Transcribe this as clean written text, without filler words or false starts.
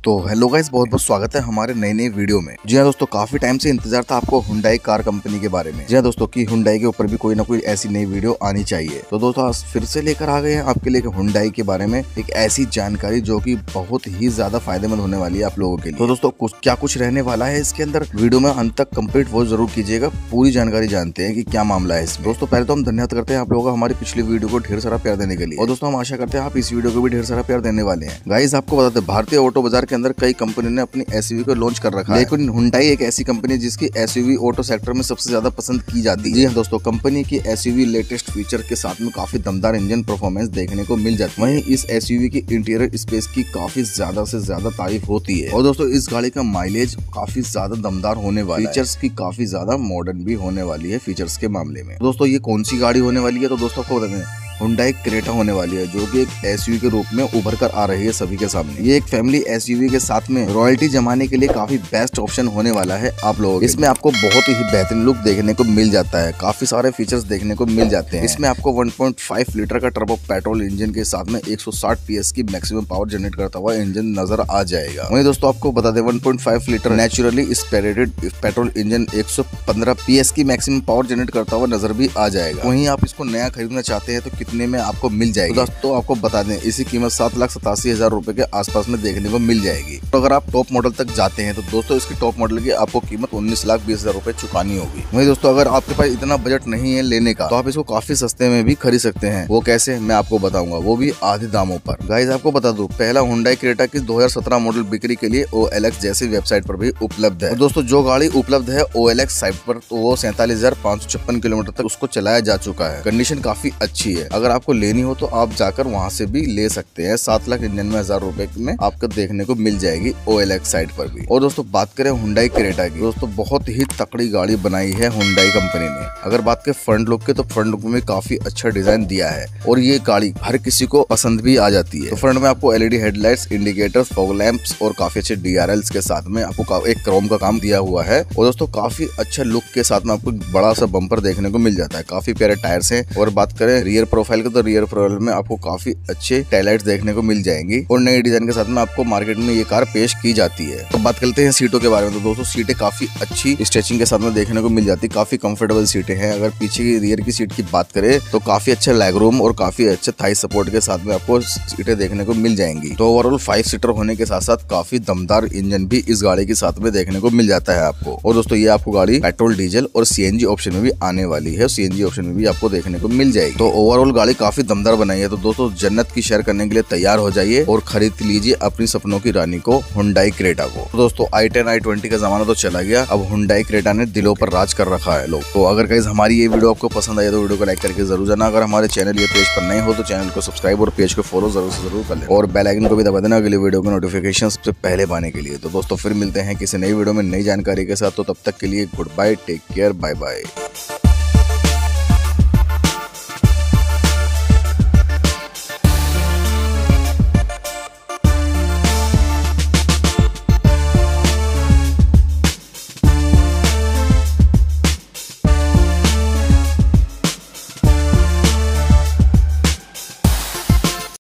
तो hello guys, बहुत बहुत स्वागत है हमारे नए नए वीडियो में। जी हाँ दोस्तों, काफी टाइम से इंतजार था आपको हुंडई कार कंपनी के बारे में। जी हाँ दोस्तों, कि हुंडई के ऊपर भी कोई ना कोई ऐसी नई वीडियो आनी चाहिए। तो दोस्तों आज फिर से लेकर आ गए हैं आपके लिए हुंडई के बारे में एक ऐसी जानकारी जो कि बहुत ही ज्यादा फायदेमंद होने वाली है आप लोगों के लिए। तो दोस्तों क्या कुछ रहने वाला है इसके अंदर, वीडियो में अंत तक कंप्लीट वो जरूर कीजिएगा। पूरी जानकारी जानते हैं कि क्या मामला है इसमें। दोस्तों पहले तो हम धन्यवाद करते हैं आप लोगों का हमारी पिछली वीडियो को ढेर सारा प्यार देने के लिए, और दोस्तों हम आशा करते हैं आप इस वीडियो को भी ढेर सारा प्यार देने वाले हैं। गाइस आपको बताते हैं, भारतीय ऑटो बाजार के अंदर कई कंपनी ने अपनी एसयूवी को लॉन्च कर रखा है, लेकिन हुंडई एक ऐसी कंपनी है जिसकी एसयूवी ऑटो सेक्टर में सबसे ज्यादा पसंद की जाती है। जी हाँ दोस्तों, कंपनी की एसयूवी लेटेस्ट फीचर के साथ में काफी दमदार इंजन परफॉर्मेंस देखने को मिल जाती है। वहीं इस एसयूवी की इंटीरियर स्पेस की काफी ज्यादा से ज्यादा तारीफ होती है। और दोस्तों इस गाड़ी का माइलेज काफी ज्यादा दमदार होने वाला है, फीचर्स की काफी ज्यादा मॉडर्न भी होने वाली है फीचर्स के मामले में। दोस्तों ये कौन सी गाड़ी होने वाली है, तो दोस्तों आपको बताते हैं हुंडई क्रेटा होने वाली है, जो कि एक एसयूवी के रूप में उभर कर आ रही है सभी के सामने। ये एक फैमिली एसयूवी के साथ में रॉयल्टी जमाने के लिए काफी बेस्ट ऑप्शन होने वाला है आप लोगों को। इसमें आपको बहुत ही बेहतरीन लुक देखने को मिल जाता है, काफी सारे फीचर्स देखने को मिल जाते हैं। इसमें आपको 1.5 लीटर का टर्बो पेट्रोल इंजन के साथ में 160 PS की मैक्सिमम पावर जनरेट करता हुआ इंजन नजर आ जाएगा। वहीं दोस्तों आपको बता दें 1.5 litre naturally aspirated petrol engine 115 PS की मैक्सिमम पावर जनरेट करता हुआ नजर भी आ जाएगा। वहीं आप इसको नया खरीदना चाहते हैं तो कितने में आपको मिल जाएगी, तो आपको बता दें इसी कीमत 7,87,000 रुपए के आसपास में देखने को मिल जाएगी। तो अगर आप टॉप मॉडल तक जाते हैं तो दोस्तों इसकी टॉप मॉडल की आपको कीमत 19,20,000 रुपए चुकानी होगी। वहीं दोस्तों अगर आपके पास इतना बजट नहीं है लेने का तो आप इसको काफी सस्ते में भी खरीद सकते हैं। वो कैसे, मैं आपको बताऊंगा, वो भी आधे दामों पर। गाइस आपको बता दूं, पहला हुंडई क्रेटा की 2017 मॉडल बिक्री के लिए OLX जैसी वेबसाइट पर भी उपलब्ध है। और दोस्तों जो गाड़ी उपलब्ध है OLX साइट पर, तो वो 47,556 किलोमीटर तक उसको चलाया जा चुका है। कंडीशन काफी अच्छी है। अगर आपको लेनी हो तो आप जाकर वहां से भी ले सकते हैं। 7,99,000 रुपए में आपको देखने को मिल जाएगी OLX साइट पर भी। और दोस्तों बात करें हुंडई क्रेटा की, दोस्तों बहुत ही तकड़ी गाड़ी बनाई है हुंडई कंपनी ने। अगर बात करें फ्रंट लुक के, तो फ्रंट लुक में काफी अच्छा डिजाइन दिया है और ये गाड़ी हर किसी को पसंद भी आ जाती है। तो फ्रंट में आपको LED headlights, indicators, fog lamps और काफी अच्छे DRLs के साथ में आपको एक क्रोम का काम दिया हुआ है। और दोस्तों काफी अच्छा लुक के साथ में आपको बड़ा सा बम्पर देखने को मिल जाता है। काफी प्यारे टायर्स हैं। और बात करें रियर प्रोफाइल के, तो रियर प्रोफाइल में आपको काफी अच्छे टाइलाइट्स देखने को मिल जाएंगी और नए डिजाइन के साथ में आपको मार्केट में ये कार पेश की जाती है। तो बात करते हैं सीटों के बारे में, तो दोस्तों सीटें काफी अच्छी स्ट्रेचिंग के साथ में देखने को मिल जाती है। काफी कंफर्टेबल सीटें हैं। अगर पीछे की रियर की सीट की बात करें तो काफी अच्छा लेग रूम और काफी अच्छे थाई सपोर्ट के साथ में आपको सीटें देखने को मिल जाएंगी। तो ओवरऑल 5 सीटर होने के साथ साथ काफी दमदार इंजन भी इस गाड़ी के साथ में देखने को मिल जाता है आपको। और दोस्तों ये आपको गाड़ी पेट्रोल, डीजल और CNG ऑप्शन में भी आने वाली है। CNG ऑप्शन में भी आपको देखने को मिल जाएगी। तो ओवरऑल गाड़ी काफी दमदार बनाई है। तो दोस्तों जन्नत की शेयर करने के लिए तैयार हो जाइए और खरीद लीजिए अपनी सपनों की रानी को, हुंडई क्रेटा को। तो दोस्तों i10 i20 का जमाना तो चला गया, अब हुंडई क्रेटा ने दिलों पर राज कर रखा है लोग। तो अगर गाइस हमारी ये वीडियो आपको पसंद आई तो वीडियो को लाइक करके जरूर जाना। अगर हमारे चैनल ये पेज पर नए हो तो चैनल को सब्सक्राइब और पेज को फॉलो जरूर कर लें और बेल आइकन को भी दबा देना अगली वीडियो की नोटिफिकेशन सबसे पहले पाने के लिए। तो दोस्तों फिर मिलते हैं किसी नई वीडियो में नई जानकारी के साथ। तो तब तक के लिए goodbye, take care, bye bye.